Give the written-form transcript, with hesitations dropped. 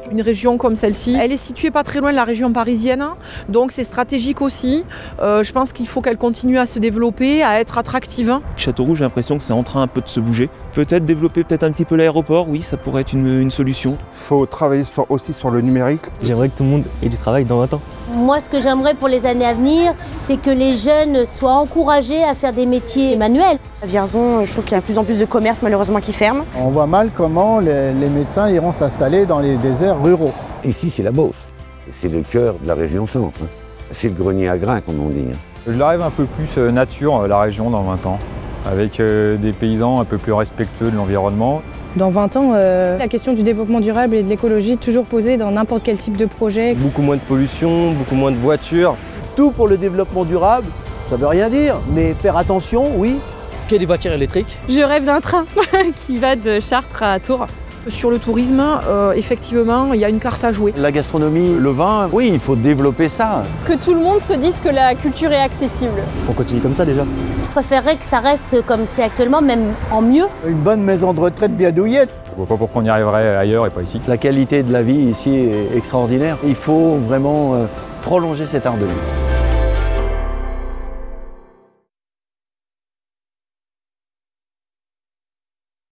Une région comme celle-ci, elle est située pas très loin de la région parisienne, donc c'est stratégique aussi. Je pense qu'il faut qu'elle continue à se développer, à être attractive. Châteauroux, j'ai l'impression que c'est en train un peu de se bouger. Peut-être développer un petit peu l'aéroport, oui, ça pourrait être une solution. Il faut travailler aussi sur le numérique. J'aimerais que tout le monde ait du travail dans 20 ans. Moi, ce que j'aimerais pour les années à venir, c'est que les jeunes soient encouragés à faire des métiers manuels. À Vierzon, je trouve qu'il y a de plus en plus de commerces malheureusement qui ferment. On voit mal comment les médecins iront s'installer dans les déserts ruraux. Ici, c'est la Beauce. C'est le cœur de la région centre. C'est le grenier à grains, comme on dit. Je la rêve un peu plus nature, la région, dans 20 ans, avec des paysans un peu plus respectueux de l'environnement. Dans 20 ans, la question du développement durable et de l'écologie est toujours posée dans n'importe quel type de projet. Beaucoup moins de pollution, beaucoup moins de voitures. Tout pour le développement durable, ça veut rien dire, mais faire attention, oui. Qu'il y ait des voitures électriques. Je rêve d'un train qui va de Chartres à Tours. Sur le tourisme, effectivement, il y a une carte à jouer. La gastronomie, le vin, oui, il faut développer ça. Que tout le monde se dise que la culture est accessible. On continue comme ça déjà. Je préférerais que ça reste comme c'est actuellement, même en mieux. Une bonne maison de retraite bien douillette. Je vois pas pourquoi on y arriverait ailleurs et pas ici. La qualité de la vie ici est extraordinaire. Il faut vraiment prolonger cet art de vie.